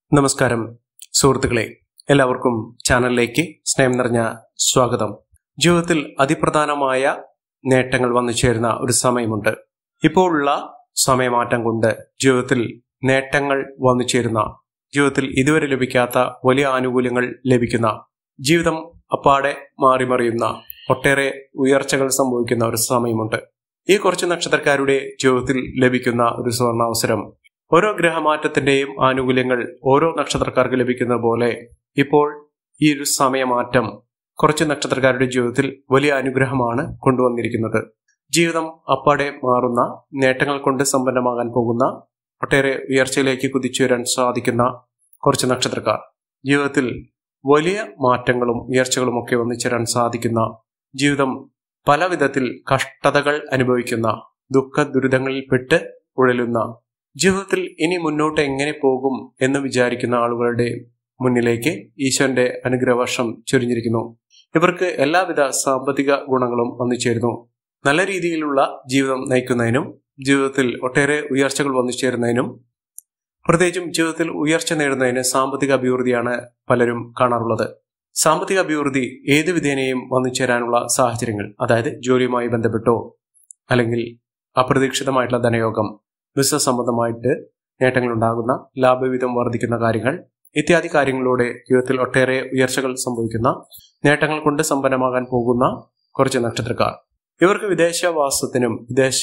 നമസ്കാരം സുഹൃത്തുക്കളെ, എല്ലാവർക്കും ചാനലിലേക്ക് സ്നേഹം നിറഞ്ഞ സ്വാഗതം. ജീവിതത്തിൽ അതിപ്രധാനമായ നേട്ടങ്ങൾ വന്നു ചേരുന്ന ഒരു സമയമുണ്ട്. ഇപ്പോഴുള്ള സമയമാറ്റം കൊണ്ട് ജീവിതത്തിൽ നേട്ടങ്ങൾ വന്നു ചേരുന്ന, ജീവിതത്തിൽ ഇതുവരെ ലഭിക്കാത്ത വലിയ ആനുകൂല്യങ്ങൾ ലഭിക്കുന്ന, ജീവിതം അപ്പാടെ മാറിമറിയുന്ന, ഒട്ടേറെ ഉയർച്ചകൾ സംഭവിക്കുന്ന ഒരു സമയമുണ്ട്. ഈ കുറച്ച് നക്ഷത്രക്കാരുടെ ജീവിതത്തിൽ ലഭിക്കുന്ന ഒരു സുവർണാവസരം, ഓരോ ഗ്രഹമാറ്റത്തിന്റെയും ആനുകൂല്യങ്ങൾ ഓരോ നക്ഷത്രക്കാർക്ക് ലഭിക്കുന്ന പോലെ ഇപ്പോൾ ഈ ഒരു സമയമാറ്റം കുറച്ച് നക്ഷത്രക്കാരുടെ ജീവിതത്തിൽ വലിയ അനുഗ്രഹമാണ് കൊണ്ടുവന്നിരിക്കുന്നത്. ജീവിതം അപ്പാടെ മാറുന്ന, നേട്ടങ്ങൾ കൊണ്ട് സമ്പന്നമാകാൻ പോകുന്ന, ഒട്ടേറെ ഉയർച്ചയിലേക്ക് കുതിച്ചുയരാൻ സാധിക്കുന്ന കുറച്ച് നക്ഷത്രക്കാർ, ജീവിതത്തിൽ വലിയ മാറ്റങ്ങളും ഉയർച്ചകളും ഒക്കെ വന്നിച്ചേരാൻ സാധിക്കുന്ന, ജീവിതം പല വിധത്തിൽ കഷ്ടതകൾ അനുഭവിക്കുന്ന, ദുഃഖ ദുരിതങ്ങളിൽ പെട്ട് ഉഴലുന്ന, ജീവിതത്തിൽ ഇനി മുന്നോട്ട് എങ്ങനെ പോകും എന്ന് വിചാരിക്കുന്ന ആളുകളുടെ മുന്നിലേക്ക് ഈശ്വരന്റെ അനുഗ്രഹവർഷം ചൊരിഞ്ഞിരിക്കുന്നു. ഇവർക്ക് എല്ലാവിധ സാമ്പത്തിക ഗുണങ്ങളും വന്നു ചേരുന്നു. നല്ല രീതിയിലുള്ള ജീവിതം നയിക്കുന്നതിനും ജീവിതത്തിൽ ഒട്ടേറെ ഉയർച്ചകൾ വന്നു ചേരുന്നതിനും, പ്രത്യേകിച്ചും ജീവിതത്തിൽ ഉയർച്ച നേടുന്നതിന് സാമ്പത്തിക അഭിവൃദ്ധിയാണ് പലരും കാണാറുള്ളത്. സാമ്പത്തിക അഭിവൃദ്ധി ഏത് വിധേനയും വന്നു ചേരാനുള്ള സാഹചര്യങ്ങൾ, അതായത് ജോലിയുമായി ബന്ധപ്പെട്ടോ അല്ലെങ്കിൽ അപ്രതീക്ഷിതമായിട്ടുള്ള ധനയോഗം, ബിസിനസ് സംബന്ധമായിട്ട് നേട്ടങ്ങൾ ഉണ്ടാകുന്ന, ലാഭവിധം വർദ്ധിക്കുന്ന കാര്യങ്ങൾ ഇത്യാദി കാര്യങ്ങളിലൂടെ ജീവിതത്തിൽ ഒട്ടേറെ ഉയർച്ചകൾ സംഭവിക്കുന്ന, നേട്ടങ്ങൾ കൊണ്ട് സമ്പന്നമാകാൻ പോകുന്ന കുറച്ച് നക്ഷത്രക്കാർ, ഇവർക്ക് വിദേശവാസത്തിനും വിദേശ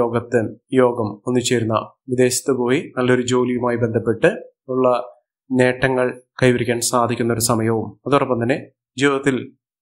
യോഗം ഒന്നുചേരുന്ന, വിദേശത്ത് പോയി നല്ലൊരു ജോലിയുമായി ബന്ധപ്പെട്ട് ഉള്ള നേട്ടങ്ങൾ കൈവരിക്കാൻ സാധിക്കുന്ന ഒരു സമയവും, അതോടൊപ്പം തന്നെ ജീവിതത്തിൽ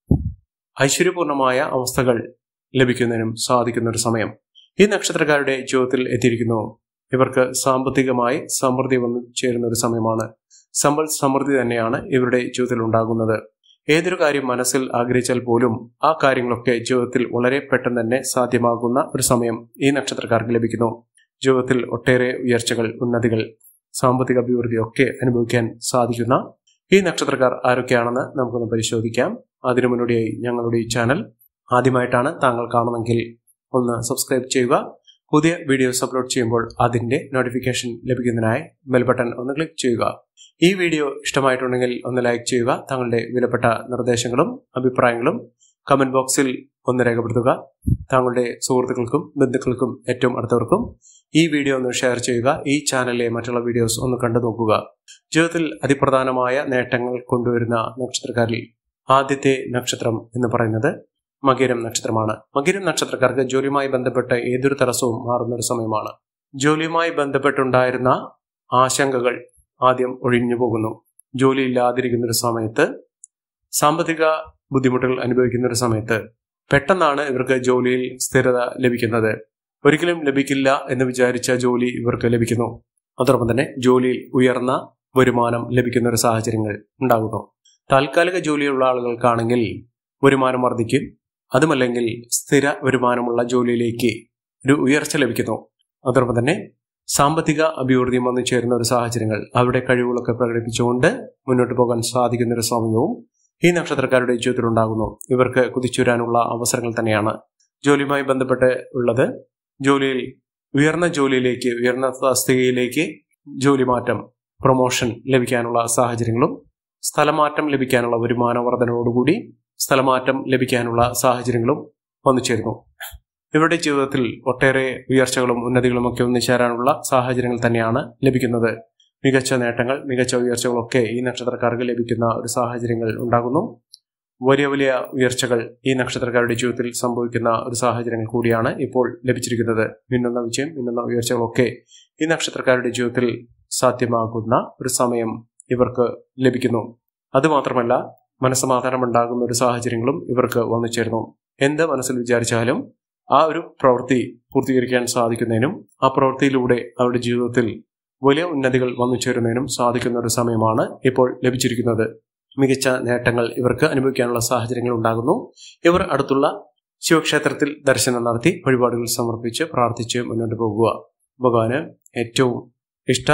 ഐശ്വര്യപൂർണമായ അവസ്ഥകൾ ലഭിക്കുന്നതിനും സാധിക്കുന്ന ഒരു സമയം ഈ നക്ഷത്രക്കാരുടെ ജീവിതത്തിൽ എത്തിയിരിക്കുന്നു. ഇവർക്ക് സാമ്പത്തികമായി സമൃദ്ധി വന്നു ചേരുന്ന ഒരു സമയമാണ്. സമ്പൽ സമൃദ്ധി തന്നെയാണ് ഇവരുടെ ജീവിതത്തിൽ ഉണ്ടാകുന്നത്. ഏതൊരു കാര്യം മനസ്സിൽ ആഗ്രഹിച്ചാൽ പോലും ആ കാര്യങ്ങളൊക്കെ ജീവിതത്തിൽ വളരെ പെട്ടെന്ന് തന്നെ സാധ്യമാകുന്ന ഒരു സമയം ഈ നക്ഷത്രക്കാർക്ക് ലഭിക്കുന്നു. ജീവിതത്തിൽ ഒട്ടേറെ ഉയർച്ചകൾ, ഉന്നതികൾ, സാമ്പത്തിക അഭിവൃദ്ധി ഒക്കെ അനുഭവിക്കാൻ സാധിക്കുന്ന ഈ നക്ഷത്രക്കാർ ആരൊക്കെയാണെന്ന് നമുക്കൊന്ന് പരിശോധിക്കാം. അതിനു മുന്നോടിയായി ഞങ്ങളുടെ ഈ ചാനൽ ആദ്യമായിട്ടാണ് താങ്കൾ കാണുമെങ്കിൽ ഒന്ന് സബ്സ്ക്രൈബ് ചെയ്യുക. പുതിയ വീഡിയോസ് അപ്ലോഡ് ചെയ്യുമ്പോൾ അതിന്റെ നോട്ടിഫിക്കേഷൻ ലഭിക്കുന്നതിനായി ബെൽ ബട്ടൺ ഒന്ന് ക്ലിക്ക് ചെയ്യുക. ഈ വീഡിയോ ഇഷ്ടമായിട്ടുണ്ടെങ്കിൽ ഒന്ന് ലൈക്ക് ചെയ്യുക. താങ്കളുടെ വിലപ്പെട്ട നിർദ്ദേശങ്ങളും അഭിപ്രായങ്ങളും കമന്റ് ബോക്സിൽ ഒന്ന് രേഖപ്പെടുത്തുക. താങ്കളുടെ സുഹൃത്തുക്കൾക്കും ബന്ധുക്കൾക്കും ഏറ്റവും അടുത്തവർക്കും ഈ വീഡിയോ ഒന്ന് ഷെയർ ചെയ്യുക. ഈ ചാനലിലെ മറ്റുള്ള വീഡിയോസ് ഒന്ന് കണ്ടു നോക്കുക. ജീവിതത്തിൽ അതിപ്രധാനമായ നേട്ടങ്ങൾ കൊണ്ടുവരുന്ന നക്ഷത്രക്കാരിൽ ആദ്യത്തെ നക്ഷത്രം എന്ന് പറയുന്നത് മകരം നക്ഷത്രമാണ്. മകരം നക്ഷത്രക്കാർക്ക് ജോലിയുമായി ബന്ധപ്പെട്ട ഏതൊരു തടസ്സവും മാറുന്ന ഒരു സമയമാണ്. ജോലിയുമായി ബന്ധപ്പെട്ടുണ്ടായിരുന്ന ആശങ്കകൾ ആദ്യം ഒഴിഞ്ഞു പോകുന്നു. ജോലി ഇല്ലാതിരിക്കുന്ന ഒരു സമയത്ത്, സാമ്പത്തിക ബുദ്ധിമുട്ടുകൾ അനുഭവിക്കുന്ന ഒരു സമയത്ത് പെട്ടെന്നാണ് ഇവർക്ക് ജോലിയിൽ സ്ഥിരത ലഭിക്കുന്നത്. ഒരിക്കലും ലഭിക്കില്ല എന്ന് വിചാരിച്ച ജോലി ഇവർക്ക് ലഭിക്കുന്നു. അതോടൊപ്പം തന്നെ ജോലിയിൽ ഉയർന്ന വരുമാനം ലഭിക്കുന്ന ഒരു സാഹചര്യങ്ങൾ ഉണ്ടാകുന്നു. താൽക്കാലിക ജോലിയുള്ള ആളുകൾക്കാണെങ്കിൽ വരുമാനം വർദ്ധിക്കും. അതുമല്ലെങ്കിൽ സ്ഥിര വരുമാനമുള്ള ജോലിയിലേക്ക് ഒരു ഉയർച്ച ലഭിക്കുന്നു. അതോടൊപ്പം തന്നെ സാമ്പത്തിക അഭിവൃദ്ധിയും വന്നു ചേരുന്ന ഒരു സാഹചര്യങ്ങൾ, അവരുടെ കഴിവുകളൊക്കെ പ്രകടിപ്പിച്ചുകൊണ്ട് മുന്നോട്ട് പോകാൻ സാധിക്കുന്ന ഒരു സമയവും ഈ നക്ഷത്രക്കാരുടെ ജീവിതത്തിൽ ഉണ്ടാകുന്നു. ഇവർക്ക് കുതിച്ചുവരാനുള്ള അവസരങ്ങൾ തന്നെയാണ്. ജോലിയുമായി ബന്ധപ്പെട്ട് ഉള്ളത്, ജോലിയിൽ ഉയർന്ന ജോലിയിലേക്ക്, ഉയർന്ന തസ്തികയിലേക്ക് ജോലി മാറ്റം, പ്രൊമോഷൻ ലഭിക്കാനുള്ള സാഹചര്യങ്ങളും, സ്ഥലമാറ്റം ലഭിക്കാനുള്ള, വരുമാന വർധനയോടുകൂടി സ്ഥലമാറ്റം ലഭിക്കാനുള്ള സാഹചര്യങ്ങളും വന്നു ചേരുന്നു. ഇവരുടെ ജീവിതത്തിൽ ഒട്ടേറെ ഉയർച്ചകളും ഉന്നതികളും ഒക്കെ ഒന്നിച്ചേരാനുള്ള സാഹചര്യങ്ങൾ തന്നെയാണ് ലഭിക്കുന്നത്. മികച്ച നേട്ടങ്ങൾ, മികച്ച ഉയർച്ചകളൊക്കെ ഈ നക്ഷത്രക്കാർക്ക് ലഭിക്കുന്ന ഒരു സാഹചര്യങ്ങൾ ഉണ്ടാകുന്നു. വലിയ വലിയ ഉയർച്ചകൾ ഈ നക്ഷത്രക്കാരുടെ ജീവിതത്തിൽ സംഭവിക്കുന്ന ഒരു സാഹചര്യങ്ങൾ കൂടിയാണ് ഇപ്പോൾ ലഭിച്ചിരിക്കുന്നത്. മിന്നുന്ന വിജയം, മിന്നുന്ന ഉയർച്ചകളൊക്കെ ഈ നക്ഷത്രക്കാരുടെ ജീവിതത്തിൽ സാധ്യമാകുന്ന ഒരു സമയം ഇവർക്ക് ലഭിക്കുന്നു. അതുമാത്രമല്ല, മനസ്സമാധാനം ഉണ്ടാകുന്ന ഒരു സാഹചര്യങ്ങളും ഇവർക്ക് വന്നു ചേരുന്നു. എന്ത് മനസ്സിൽ വിചാരിച്ചാലും ആ ഒരു പ്രവൃത്തി പൂർത്തീകരിക്കാൻ സാധിക്കുന്നതിനും ആ പ്രവൃത്തിയിലൂടെ അവരുടെ ജീവിതത്തിൽ വലിയ ഉന്നതികൾ വന്നു ചേരുന്നതിനും സാധിക്കുന്ന ഒരു സമയമാണ് ഇപ്പോൾ ലഭിച്ചിരിക്കുന്നത്. മികച്ച നേട്ടങ്ങൾ ഇവർക്ക് അനുഭവിക്കാനുള്ള സാഹചര്യങ്ങൾ ഉണ്ടാകുന്നു. ഇവർ അടുത്തുള്ള ശിവക്ഷേത്രത്തിൽ ദർശനം നടത്തി വഴിപാടുകൾ സമർപ്പിച്ച് പ്രാർത്ഥിച്ച് മുന്നോട്ട് പോകുക. ഭഗവാന് ഏറ്റവും ഇഷ്ട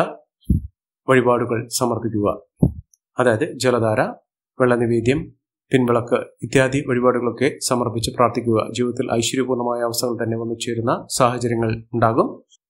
വഴിപാടുകൾ സമർപ്പിക്കുക. അതായത് ജലധാര, വെള്ളനിവേദ്യം, പിൻവിളക്ക് ഇത്യാദി വഴിപാടുകളൊക്കെ സമർപ്പിച്ച് പ്രാർത്ഥിക്കുക. ജീവിതത്തിൽ ഐശ്വര്യപൂർണമായ അവസ്ഥകൾ തന്നെ വന്നു ചേരുന്ന സാഹചര്യങ്ങൾ ഉണ്ടാകും.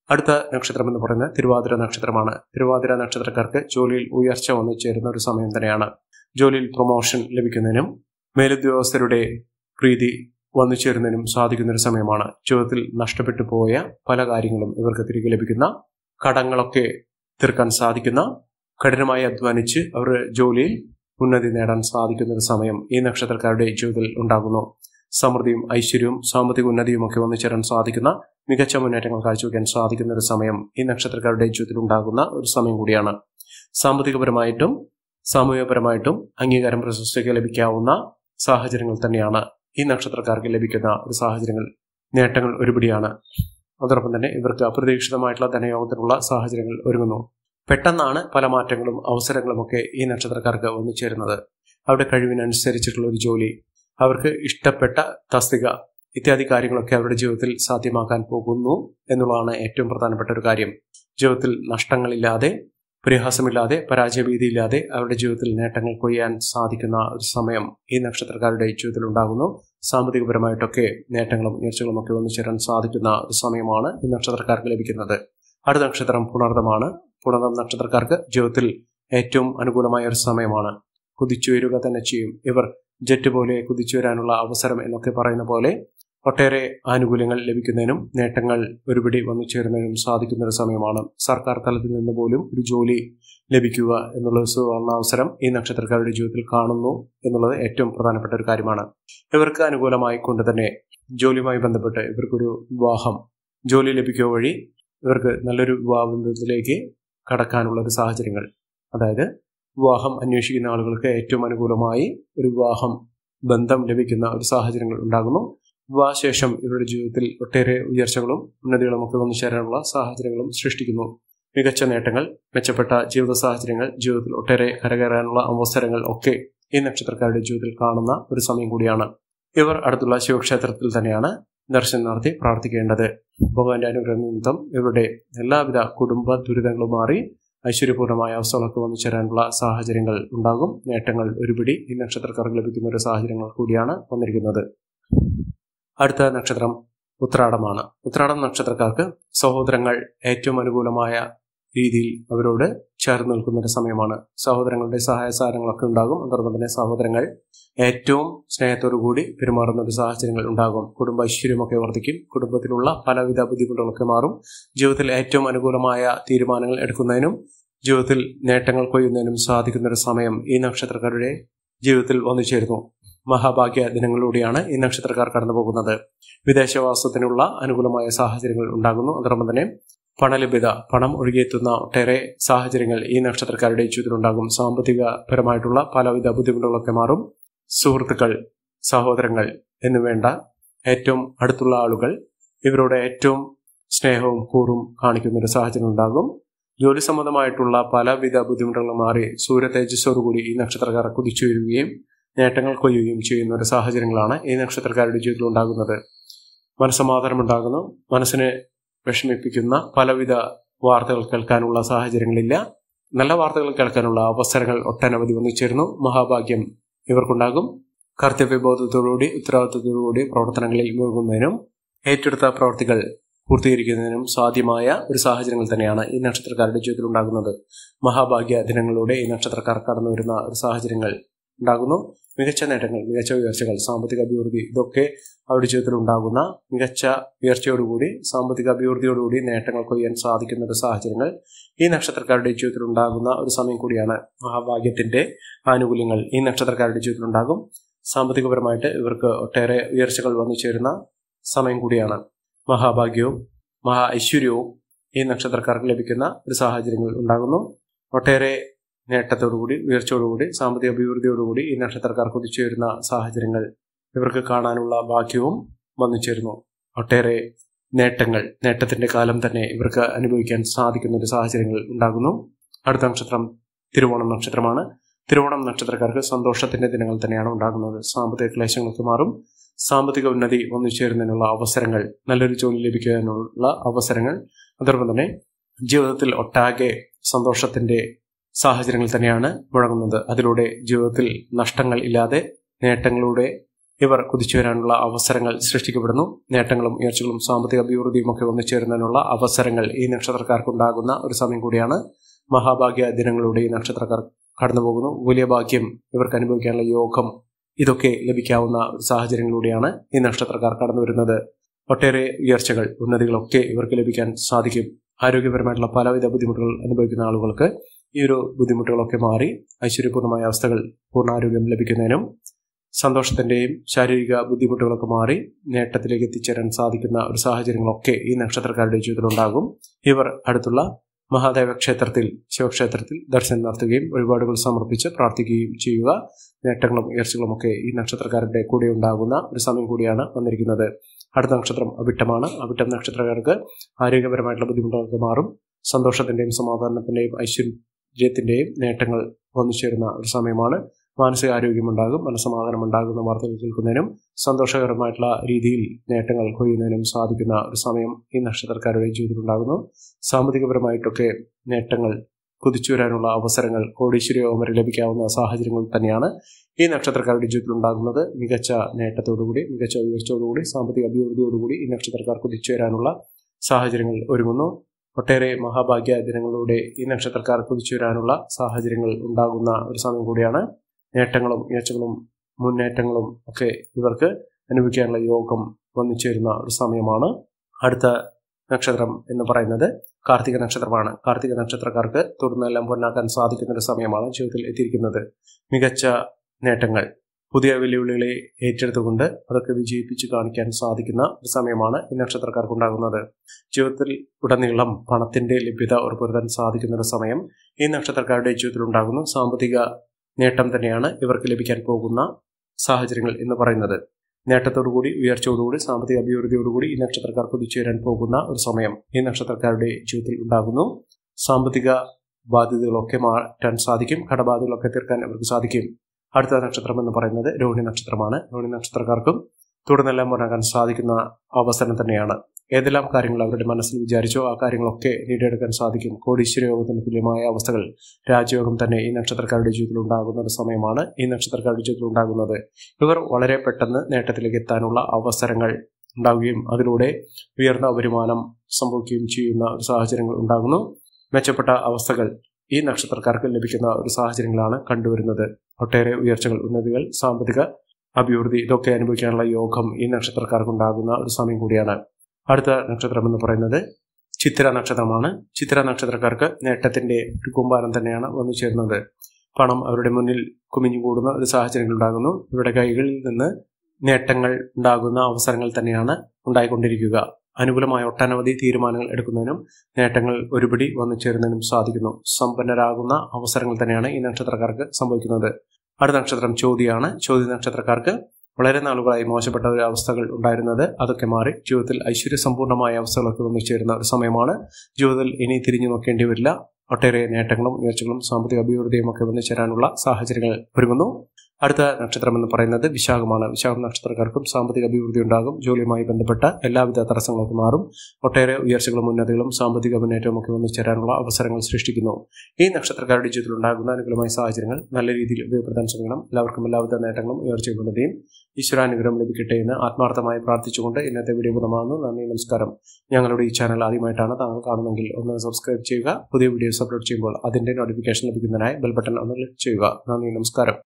അടുത്ത നക്ഷത്രം എന്ന് പറയുന്നത് തിരുവാതിര നക്ഷത്രമാണ്. തിരുവാതിര നക്ഷത്രക്കാർക്ക് ജോലിയിൽ ഉയർച്ച വന്നു ചേരുന്ന ഒരു സമയം തന്നെയാണ്. ജോലിയിൽ പ്രൊമോഷൻ ലഭിക്കുന്നതിനും മേലുദ്യോഗസ്ഥരുടെ പ്രീതി വന്നു ചേരുന്നതിനും സാധിക്കുന്ന ഒരു സമയമാണ്. ജീവിതത്തിൽ നഷ്ടപ്പെട്ടു പോയ പല കാര്യങ്ങളും ഇവർക്ക് തിരികെ ലഭിക്കുന്ന, കടങ്ങളൊക്കെ തീർക്കാൻ സാധിക്കുന്ന, കഠിനമായി അധ്വാനിച്ച് അവർ ജോലിയിൽ ഉന്നതി നേടാൻ സാധിക്കുന്ന ഒരു സമയം ഈ നക്ഷത്രക്കാരുടെ ജീവിതത്തിൽ ഉണ്ടാകുന്നു. സമൃദ്ധിയും ഐശ്വര്യവും സാമ്പത്തിക ഉന്നതിയും ഒക്കെ വന്നു ചേരാൻ സാധിക്കുന്ന, മികച്ച മുന്നേറ്റങ്ങൾ കാഴ്ചവെക്കാൻ സാധിക്കുന്ന ഒരു സമയം ഈ നക്ഷത്രക്കാരുടെ ജീവിതത്തിൽ ഉണ്ടാകുന്ന ഒരു സമയം കൂടിയാണ്. സാമ്പത്തികപരമായിട്ടും സാമൂഹികപരമായിട്ടും അംഗീകാരം പ്രശസ്തിക്ക് ലഭിക്കാവുന്ന സാഹചര്യങ്ങൾ തന്നെയാണ് ഈ നക്ഷത്രക്കാർക്ക് ലഭിക്കുന്ന ഒരു സാഹചര്യങ്ങൾ. നേട്ടങ്ങൾ ഒരുപിടിയാണ്. അതോടൊപ്പം തന്നെ ഇവർക്ക് അപ്രതീക്ഷിതമായിട്ടുള്ള ധനയോഗത്തിനുള്ള സാഹചര്യങ്ങൾ ഒരുങ്ങുന്നു. പെട്ടെന്നാണ് പല മാറ്റങ്ങളും അവസരങ്ങളും ഒക്കെ ഈ നക്ഷത്രക്കാർക്ക് വന്നു ചേരുന്നത്. അവരുടെ കഴിവിനനുസരിച്ചിട്ടുള്ള ഒരു ജോലി, അവർക്ക് ഇഷ്ടപ്പെട്ട തസ്തിക ഇത്യാദി കാര്യങ്ങളൊക്കെ അവരുടെ ജീവിതത്തിൽ സാധ്യമാക്കാൻ പോകുന്നു എന്നുള്ളതാണ് ഏറ്റവും പ്രധാനപ്പെട്ട ഒരു കാര്യം. ജീവിതത്തിൽ നഷ്ടങ്ങളില്ലാതെ, പരിഹാസമില്ലാതെ, പരാജയഭീതിയില്ലാതെ അവരുടെ ജീവിതത്തിൽ നേട്ടങ്ങൾ കൊയ്യാൻ സാധിക്കുന്ന ഒരു സമയം ഈ നക്ഷത്രക്കാരുടെ ജീവിതത്തിൽ ഉണ്ടാകുന്നു. സാമ്പത്തികപരമായിട്ടൊക്കെ നേട്ടങ്ങളും ഉയർച്ചകളും ഒക്കെ വന്നു ചേരാൻ സാധിക്കുന്ന ഒരു സമയമാണ് ഈ നക്ഷത്രക്കാർക്ക് ലഭിക്കുന്നത്. അടുത്ത നക്ഷത്രം പുണർദമാണ്. പുണർദം നക്ഷത്രക്കാർക്ക് ജീവിതത്തിൽ ഏറ്റവും അനുകൂലമായ ഒരു സമയമാണ്. കുതിച്ചുയരുക തന്നെ ചെയ്യും. ഇവർ ജെറ്റ് പോലെ കുതിച്ചു വരാനുള്ള അവസരം എന്നൊക്കെ പറയുന്ന പോലെ ഒട്ടേറെ ആനുകൂല്യങ്ങൾ ലഭിക്കുന്നതിനും നേട്ടങ്ങൾ ഒരുപിടി വന്നു ചേരുന്നതിനും സാധിക്കുന്ന ഒരു സമയമാണ്. സർക്കാർ തലത്തിൽ നിന്ന് പോലും ഒരു ജോലി ലഭിക്കുക എന്നുള്ള സുവർണ അവസരം ഈ നക്ഷത്രക്കാരുടെ ജീവിതത്തിൽ കാണുന്നു എന്നുള്ളത് ഏറ്റവും പ്രധാനപ്പെട്ട ഒരു കാര്യമാണ്. ഇവർക്ക് അനുകൂലമായി കൊണ്ട് തന്നെ ജോലിയുമായി ബന്ധപ്പെട്ട് ഇവർക്കൊരു വിവാഹം, ജോലി ലഭിക്കുക വഴി ഇവർക്ക് നല്ലൊരു വിവാഹബന്ധത്തിലേക്ക് കടക്കാനുള്ള ഒരു സാഹചര്യങ്ങൾ, അതായത് വിവാഹം അന്വേഷിക്കുന്ന ആളുകൾക്ക് ഏറ്റവും അനുകൂലമായി ഒരു വിവാഹം ബന്ധം ലഭിക്കുന്ന ഒരു സാഹചര്യങ്ങൾ ഉണ്ടാകുന്നു. വിവാഹശേഷം ഇവരുടെ ജീവിതത്തിൽ ഒട്ടേറെ ഉയർച്ചകളും ഉന്നതികളും ഒക്കെ വന്നു ചേരാനുള്ള സാഹചര്യങ്ങളും സൃഷ്ടിക്കുന്നു. മികച്ച നേട്ടങ്ങൾ, മെച്ചപ്പെട്ട ജീവിത സാഹചര്യങ്ങൾ, ജീവിതത്തിൽ ഒട്ടേറെ കരകയറാനുള്ള അവസരങ്ങൾ ഒക്കെ ഈ നക്ഷത്രക്കാരുടെ ജീവിതത്തിൽ കാണുന്ന ഒരു സമയം കൂടിയാണ്. ഇവർ അടുത്തുള്ള ശിവക്ഷേത്രത്തിൽ തന്നെയാണ് ദർശനം നടത്തി പ്രാർത്ഥിക്കേണ്ടത്. ഭഗവാന്റെ അനുഗ്രഹ നിമിത്തം ഇവരുടെ എല്ലാവിധ കുടുംബ ദുരിതങ്ങളും മാറി ഐശ്വര്യപൂർണമായ അവസ്ഥകളൊക്കെ വന്നു ചേരാനുള്ള സാഹചര്യങ്ങൾ ഉണ്ടാകും. നേട്ടങ്ങൾ ഒരുപിടി ഈ നക്ഷത്രക്കാർക്ക് ലഭിക്കുന്ന ഒരു സാഹചര്യങ്ങൾ കൂടിയാണ് വന്നിരിക്കുന്നത്. അടുത്ത നക്ഷത്രം ഉത്രാടമാണ്. ഉത്രാടം നക്ഷത്രക്കാർക്ക് സഹോദരങ്ങൾ ഏറ്റവും അനുകൂലമായ രീതിയിൽ അവരോട് ചേർന്ന് നിൽക്കുന്ന ഒരു സമയമാണ്. സഹോദരങ്ങളുടെ സഹായ സഹകരണങ്ങളൊക്കെ ഉണ്ടാകും. അതോടൊപ്പം തന്നെ സഹോദരങ്ങൾ ഏറ്റവും സ്നേഹത്തോടു കൂടി പെരുമാറുന്ന ഒരു സാഹചര്യങ്ങൾ ഉണ്ടാകും. കുടുംബ ഐശ്വര്യമൊക്കെ വർദ്ധിക്കും. കുടുംബത്തിലുള്ള പലവിധ ബുദ്ധിമുട്ടുകളൊക്കെ മാറും. ജീവിതത്തിൽ ഏറ്റവും അനുകൂലമായ തീരുമാനങ്ങൾ എടുക്കുന്നതിനും ജീവിതത്തിൽ നേട്ടങ്ങൾ കൊയ്യുന്നതിനും സാധിക്കുന്ന ഒരു സമയം ഈ നക്ഷത്രക്കാരുടെ ജീവിതത്തിൽ വന്നു ചേരുന്നു. മഹാഭാഗ്യ ദിനങ്ങളിലൂടെയാണ് ഈ നക്ഷത്രക്കാർ കടന്നു പോകുന്നത്. വിദേശവാസത്തിനുള്ള അനുകൂലമായ സാഹചര്യങ്ങൾ ഉണ്ടാകുന്നു. അതോടൊപ്പം തന്നെ പണലഭ്യത, പണം ഒഴുകിയെത്തുന്ന ഒട്ടേറെ സാഹചര്യങ്ങൾ ഈ നക്ഷത്രക്കാരുടെ ജീവിതത്തിലുണ്ടാകും. സാമ്പത്തികപരമായിട്ടുള്ള പലവിധ ബുദ്ധിമുട്ടുകളൊക്കെ മാറും. സുഹൃത്തുക്കൾ, സഹോദരങ്ങൾ എന്നുവേണ്ട ഏറ്റവും അടുത്തുള്ള ആളുകൾ ഇവരോട് ഏറ്റവും സ്നേഹവും കൂറും കാണിക്കുന്ന ഒരു സാഹചര്യം ഉണ്ടാകും. ജോലി സംബന്ധമായിട്ടുള്ള പലവിധ ബുദ്ധിമുട്ടുകളും മാറി സൂര്യ തേജസ്സോടുകൂടി ഈ നക്ഷത്രക്കാർ കുതിച്ചുയരുകയും നേട്ടങ്ങൾ കൊയ്യുകയും ചെയ്യുന്ന ഒരു സാഹചര്യങ്ങളാണ് ഈ നക്ഷത്രക്കാരുടെ ജീവിതത്തിൽ ഉണ്ടാകുന്നത്. മനസ്സമാധാനം ഉണ്ടാകുന്നു. മനസ്സിനെ വിഷമിപ്പിക്കുന്ന പലവിധ വാർത്തകൾ കേൾക്കാനുള്ള സാഹചര്യങ്ങളില്ല. നല്ല വാർത്തകൾ കേൾക്കാനുള്ള അവസരങ്ങൾ ഒട്ടനവധി വന്നു ചേരുന്നു. മഹാഭാഗ്യം ഇവർക്കുണ്ടാകും. കർത്തവ്യബോധത്തോടുകൂടി ഉത്തരവാദിത്വത്തോടുകൂടി പ്രവർത്തനങ്ങളിൽ മുഴുകുന്നതിനും ഏറ്റെടുത്ത പ്രവർത്തികൾ പൂർത്തീകരിക്കുന്നതിനും സാധ്യമായ ഒരു സാഹചര്യങ്ങൾ തന്നെയാണ് ഈ നക്ഷത്രക്കാരുടെ ജീവിതത്തിൽ ഉണ്ടാകുന്നത്. മഹാഭാഗ്യ ദിനങ്ങളിലൂടെ ഈ നക്ഷത്രക്കാർ കടന്നു വരുന്ന ഒരു സാഹചര്യങ്ങൾ ഉണ്ടാകുന്നു. മികച്ച നേട്ടങ്ങൾ, മികച്ച ഉയർച്ചകൾ, സാമ്പത്തിക അഭിവൃദ്ധി, ഇതൊക്കെ അവരുടെ ജീവിതത്തിൽ ഉണ്ടാകുന്ന മികച്ച ഉയർച്ചയോടുകൂടി സാമ്പത്തിക അഭിവൃദ്ധിയോടുകൂടി നേട്ടങ്ങൾ കൊയ്യാൻ സാധിക്കുന്ന ഒരു സാഹചര്യങ്ങൾ ഈ നക്ഷത്രക്കാരുടെ ജീവിതത്തിൽ ഉണ്ടാകുന്ന ഒരു സമയം കൂടിയാണ്. മഹാഭാഗ്യത്തിന്റെ ആനുകൂല്യങ്ങൾ ഈ നക്ഷത്രക്കാരുടെ ജീവിതത്തിൽ ഉണ്ടാകും. സാമ്പത്തികപരമായിട്ട് ഇവർക്ക് ഒട്ടേറെ ഉയർച്ചകൾ വന്നു ചേരുന്ന സമയം കൂടിയാണ്. മഹാഭാഗ്യവും മഹാ ഐശ്വര്യവും ഈ നക്ഷത്രക്കാർക്ക് ലഭിക്കുന്ന ഒരു സാഹചര്യങ്ങൾ ഉണ്ടാകുന്നു. ഒട്ടേറെ നേട്ടത്തോടുകൂടി ഉയർച്ചയോടുകൂടി സാമ്പത്തിക അഭിവൃദ്ധിയോടുകൂടി ഈ നക്ഷത്രക്കാർ കുതിച്ചുയരുന്ന സാഹചര്യങ്ങൾ ഇവർക്ക് കാണാനുള്ള ഭാഗ്യവും വന്നു ചേരുന്നു. ഒട്ടേറെ നേട്ടത്തിന്റെ കാലം തന്നെ ഇവർക്ക് അനുഭവിക്കാൻ സാധിക്കുന്ന ഒരു സാഹചര്യങ്ങൾ ഉണ്ടാകുന്നു. അടുത്ത നക്ഷത്രം തിരുവോണം നക്ഷത്രമാണ്. തിരുവോണം നക്ഷത്രക്കാർക്ക് സന്തോഷത്തിന്റെ ദിനങ്ങൾ തന്നെയാണ് ഉണ്ടാകുന്നത്. സാമ്പത്തിക ക്ലേശങ്ങളൊക്കെ മാറും. സാമ്പത്തിക ഉന്നതി വന്നു ചേരുന്നതിനുള്ള അവസരങ്ങൾ, നല്ലൊരു ജോലി ലഭിക്കാനുള്ള അവസരങ്ങൾ, അതോടൊപ്പം തന്നെ ജീവിതത്തിൽ ഒട്ടാകെ സന്തോഷത്തിന്റെ സാഹചര്യങ്ങൾ തന്നെയാണ് മുഴങ്ങുന്നത്. അതിലൂടെ ജീവിതത്തിൽ നഷ്ടങ്ങൾ ഇല്ലാതെ നേട്ടങ്ങളുടെ ഇവർ കുതിച്ചുവരാനുള്ള അവസരങ്ങൾ സൃഷ്ടിക്കപ്പെടുന്നു. നേട്ടങ്ങളും ഉയർച്ചകളും സാമ്പത്തിക അഭിവൃദ്ധിയും ഒക്കെ ഒന്നിച്ചേരുന്നതിനുള്ള അവസരങ്ങൾ ഈ നക്ഷത്രക്കാർക്കുണ്ടാകുന്ന ഒരു സമയം കൂടിയാണ്. മഹാഭാഗ്യ ദിനങ്ങളിലൂടെ ഈ നക്ഷത്രക്കാർ കടന്നുപോകുന്നു. വലിയ ഭാഗ്യം ഇവർക്ക് അനുഭവിക്കാനുള്ള യോഗം ഇതൊക്കെ ലഭിക്കാവുന്ന സാഹചര്യങ്ങളിലൂടെയാണ് ഈ നക്ഷത്രക്കാർ കടന്നു വരുന്നത്. ഒട്ടേറെ ഉയർച്ചകൾ, ഉന്നതികളൊക്കെ ഇവർക്ക് ലഭിക്കാൻ സാധിക്കും. ആരോഗ്യപരമായിട്ടുള്ള പലവിധ ബുദ്ധിമുട്ടുകൾ അനുഭവിക്കുന്ന ആളുകൾക്ക് ഈ ഒരു ബുദ്ധിമുട്ടുകളൊക്കെ മാറി ഐശ്വര്യപൂർണ്ണമായ അവസ്ഥകൾ, പൂർണ്ണാരോഗ്യം ലഭിക്കുന്നതിനും സന്തോഷത്തിന്റെയും ശാരീരിക ബുദ്ധിമുട്ടുകളൊക്കെ മാറി നേട്ടത്തിലേക്ക് എത്തിച്ചേരാൻ സാധിക്കുന്ന ഒരു സാഹചര്യങ്ങളൊക്കെ ഈ നക്ഷത്രക്കാരുടെ ജീവിതത്തിലുണ്ടാകും. ഇവർ അടുത്തുള്ള മഹാദേവ ക്ഷേത്രത്തിൽ, ശിവക്ഷേത്രത്തിൽ ദർശനം നടത്തുകയും വഴിപാടുകൾ സമർപ്പിച്ച് പ്രാർത്ഥിക്കുകയും ചെയ്യുക. നേട്ടങ്ങളും ഉയർച്ചകളും ഒക്കെ ഈ നക്ഷത്രക്കാരുടെ കൂടെ ഉണ്ടാകുന്ന ഒരു സമയം കൂടിയാണ് വന്നിരിക്കുന്നത്. അടുത്ത നക്ഷത്രം അവിട്ടമാണ്. അവിട്ടം നക്ഷത്രക്കാർക്ക് ആരോഗ്യപരമായിട്ടുള്ള ബുദ്ധിമുട്ടുകളൊക്കെ മാറും. സന്തോഷത്തിന്റെയും സമാധാനത്തിന്റെയും ഐശ്വര്യത്തിന്റെയും നേട്ടങ്ങൾ വന്നുചേരുന്ന ഒരു സമയമാണ്. മാനസിക ആരോഗ്യമുണ്ടാകും, മനസ്സമാധാനം ഉണ്ടാകുന്ന വാർത്തകൾ കേൾക്കുന്നതിനും സന്തോഷകരമായിട്ടുള്ള രീതിയിൽ നേട്ടങ്ങൾ കൊയ്യുന്നതിനും സാധിക്കുന്ന ഒരു സമയം ഈ നക്ഷത്രക്കാരുടെ ജീവിതത്തിലുണ്ടാകുന്നു. സാമ്പത്തികപരമായിട്ടൊക്കെ നേട്ടങ്ങൾ, കുതിച്ചു വരാനുള്ള അവസരങ്ങൾ, കോടീശ്വര യോഗം വരെ ലഭിക്കാവുന്ന സാഹചര്യങ്ങൾ തന്നെയാണ് ഈ നക്ഷത്രക്കാരുടെ ജീവിതത്തിൽ ഉണ്ടാകുന്നത്. മികച്ച നേട്ടത്തോടുകൂടി, മികച്ച ഉയർച്ചയോടുകൂടി, സാമ്പത്തിക അഭിവൃദ്ധിയോടുകൂടി ഈ നക്ഷത്രക്കാർ കുതിച്ചു വരാനുള്ള സാഹചര്യങ്ങൾ ഒരുങ്ങുന്നു. ഒട്ടേറെ മഹാഭാഗ്യ ദിനങ്ങളിലൂടെ ഈ നക്ഷത്രക്കാർ കുതിച്ചു വരാനുള്ള സാഹചര്യങ്ങൾ ഉണ്ടാകുന്ന ഒരു സമയം കൂടിയാണ്. നേട്ടങ്ങളും ഉയർച്ചകളും മുന്നേറ്റങ്ങളും ഒക്കെ ഇവർക്ക് അനുഭവിക്കാനുള്ള യോഗം വന്നുചേരുന്ന ഒരു സമയമാണ്. അടുത്ത നക്ഷത്രം എന്ന് പറയുന്നത് കാർത്തിക നക്ഷത്രമാണ്. കാർത്തിക നക്ഷത്രക്കാർക്ക് തുടർന്നെല്ലാം പൊന്നാക്കാൻ സാധിക്കുന്ന ഒരു സമയമാണ് ജീവിതത്തിൽ എത്തിയിരിക്കുന്നത്. മികച്ച നേട്ടങ്ങൾ, പുതിയ വെല്ലുവിളികളെ ഏറ്റെടുത്തുകൊണ്ട് അതൊക്കെ വിജയിപ്പിച്ച് കാണിക്കാൻ സാധിക്കുന്ന ഒരു സമയമാണ് ഈ നക്ഷത്രക്കാർക്കുണ്ടാകുന്നത്. ജീവിതത്തിൽ ഉടനീളം പണത്തിന്റെ ലഭ്യത ഉറപ്പുവരുത്താൻ സാധിക്കുന്ന ഒരു സമയം ഈ നക്ഷത്രക്കാരുടെ ജീവിതത്തിൽ ഉണ്ടാകുന്നു. സാമ്പത്തിക നേട്ടം തന്നെയാണ് ഇവർക്ക് ലഭിക്കാൻ പോകുന്ന സാഹചര്യങ്ങൾ എന്ന് പറയുന്നത്. നേട്ടത്തോടുകൂടി, ഉയർച്ചയോടുകൂടി, സാമ്പത്തിക അഭിവൃദ്ധിയോടുകൂടി ഈ നക്ഷത്രക്കാർ കുതിച്ചുയരാൻ പോകുന്ന ഒരു സമയം ഈ നക്ഷത്രക്കാരുടെ ജീവിതത്തിൽ ഉണ്ടാകുന്നു. സാമ്പത്തിക ബാധ്യതകളൊക്കെ മാറ്റാൻ സാധിക്കും. കടബാധ്യതകളൊക്കെ തീർക്കാൻ അവർക്ക് സാധിക്കും. അടുത്ത നക്ഷത്രം എന്ന് പറയുന്നത് രോഹിണി നക്ഷത്രമാണ്. രോഹിണി നക്ഷത്രക്കാർക്കും തുടർന്നെല്ലാം മുന്നേറാൻ സാധിക്കുന്ന അവസരം തന്നെയാണ്. ഏതെല്ലാം കാര്യങ്ങൾ അവരുടെ മനസ്സിൽ വിചാരിച്ചോ ആ കാര്യങ്ങളൊക്കെ നേടിയെടുക്കാൻ സാധിക്കും. കോടീശ്വര യോഗത്തിന് തുല്യമായ അവസ്ഥകൾ, രാജയോഗം തന്നെ ഈ നക്ഷത്രക്കാരുടെ ജീവിതത്തിൽ ഉണ്ടാകുന്ന ഒരു സമയമാണ് ഈ നക്ഷത്രക്കാരുടെ ജീവിതത്തിൽ ഉണ്ടാകുന്നത്. ഇവർ വളരെ പെട്ടെന്ന് നേട്ടത്തിലേക്ക് എത്താനുള്ള അവസരങ്ങൾ ഉണ്ടാവുകയും അതിലൂടെ ഉയർന്ന വരുമാനം സംഭവിക്കുകയും ചെയ്യുന്ന ഒരു സാഹചര്യങ്ങൾ ഉണ്ടാകുന്നു. മെച്ചപ്പെട്ട അവസ്ഥകൾ ഈ നക്ഷത്രക്കാർക്ക് ലഭിക്കുന്ന ഒരു സാഹചര്യങ്ങളാണ് കണ്ടുവരുന്നത്. ഒട്ടേറെ ഉയർച്ചകൾ, ഉന്നതികൾ, സാമ്പത്തിക അഭിവൃദ്ധി ഇതൊക്കെ അനുഭവിക്കാനുള്ള യോഗം ഈ നക്ഷത്രക്കാർക്കുണ്ടാകുന്ന ഒരു സമയം കൂടിയാണ്. അടുത്ത നക്ഷത്രം എന്ന് പറയുന്നത് ചിത്തിര നക്ഷത്രമാണ്. ചിത്തിര നക്ഷത്രക്കാർക്ക് നേട്ടത്തിന്റെ ഒരു കൂമ്പാരം തന്നെയാണ് വന്നു ചേരുന്നത്. പണം അവരുടെ മുന്നിൽ കുമിഞ്ഞുകൂടുന്ന ഒരു സാഹചര്യങ്ങൾ ഉണ്ടാകുന്നു. ഇവരുടെ കൈകളിൽ നിന്ന് നേട്ടങ്ങൾ ഉണ്ടാകുന്ന അവസരങ്ങൾ തന്നെയാണ് ഉണ്ടായിക്കൊണ്ടിരിക്കുക. അനുകൂലമായ ഒട്ടനവധി തീരുമാനങ്ങൾ എടുക്കുന്നതിനും നേട്ടങ്ങൾ ഒരുപിടി വന്നു ചേരുന്നതിനും സാധിക്കുന്നു. സമ്പന്നരാകുന്ന അവസരങ്ങൾ തന്നെയാണ് ഈ നക്ഷത്രക്കാർക്ക് സംഭവിക്കുന്നത്. അടുത്ത നക്ഷത്രം ചോതിയാണ്. ചോതി നക്ഷത്രക്കാർക്ക് വളരെ നാളുകളായി മോശപ്പെട്ട ഒരു അവസ്ഥകൾ ഉണ്ടായിരുന്നത് അതൊക്കെ മാറി ജീവിതത്തിൽ ഐശ്വര്യസമ്പൂർണമായ അവസ്ഥകളൊക്കെ വന്നു ചേരുന്ന ഒരു സമയമാണ്. ജീവിതത്തിൽ ഇനി തിരിഞ്ഞു നോക്കേണ്ടി വരില്ല. ഒട്ടേറെ നേട്ടങ്ങളും ഉയർച്ചകളും സാമ്പത്തിക അഭിവൃദ്ധിയും ഒക്കെ വന്നു ചേരാനുള്ള സാഹചര്യങ്ങൾ ഒരുങ്ങുന്നു. അടുത്ത നക്ഷത്രം എന്ന് പറയുന്നത് വിശാഖമാണ്. വിശാഖം നക്ഷത്രക്കാർക്കും സാമ്പത്തിക അഭിവൃദ്ധി ഉണ്ടാകും. ജോലിയുമായി ബന്ധപ്പെട്ട എല്ലാവിധ തടസ്സങ്ങളൊക്കെ മാറും. ഒട്ടേറെ ഉയർച്ചകളും ഉന്നതികളും സാമ്പത്തിക മുന്നേറ്റവും ഒക്കെ വന്നു ചേരാനുള്ള അവസരങ്ങൾ സൃഷ്ടിക്കുന്നു. ഈ നക്ഷത്രക്കാരുടെ ജീവിതത്തിൽ ഉണ്ടാകുന്ന അനുകൂലമായ സാഹചര്യങ്ങൾ നല്ല രീതിയിൽ ഉപയോഗപ്പെടുത്താൻ ശ്രമിക്കണം. എല്ലാവർക്കും എല്ലാവിധ നേട്ടങ്ങളും ഉയർച്ചയും ഉന്നതിയും ഈശ്വരാനുഗ്രഹം ലഭിക്കട്ടെ എന്ന് ആത്മാർത്ഥമായി പ്രാർത്ഥിച്ചുകൊണ്ട് ഇന്നത്തെ വീഡിയോ പൂർണ്ണമാകുന്നു. നന്ദി, നമസ്കാരം. ഞങ്ങളുടെ ഈ ചാനൽ ആദ്യമായിട്ടാണ് താങ്കൾ കാണുമെങ്കിൽ ഒന്ന് സബ്സ്ക്രൈബ് ചെയ്യുക. പുതിയ വീഡിയോസ് അപ്ലോഡ് ചെയ്യുമ്പോൾ അതിന്റെ നോട്ടിഫിക്കേഷൻ ലഭിക്കുന്നതിനായി ബെൽ ബട്ടൺ ഒന്ന് ക്ലിക്ക് ചെയ്യുക. നന്ദി, നമസ്കാരം.